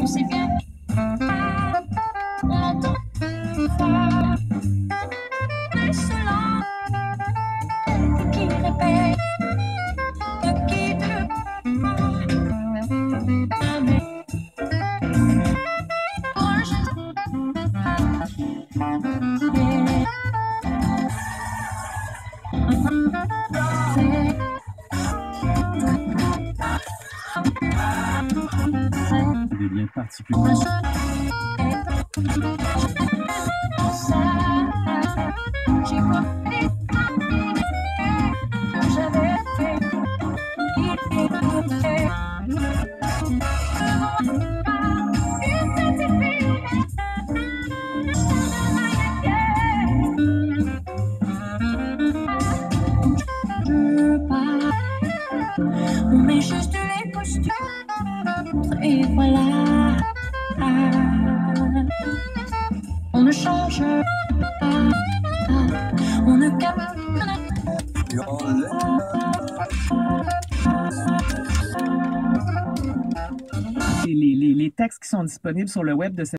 on sait bien. On entend fois cela qui répète qui des liens particuliers. On met juste les costumes et voilà. On ne change pas, on ne capte. Les textes qui sont disponibles sur le web de cette